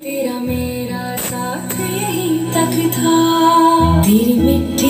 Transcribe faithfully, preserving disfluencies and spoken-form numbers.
तेरा मेरा साथ यहीं तक था, तेरी मिट्टी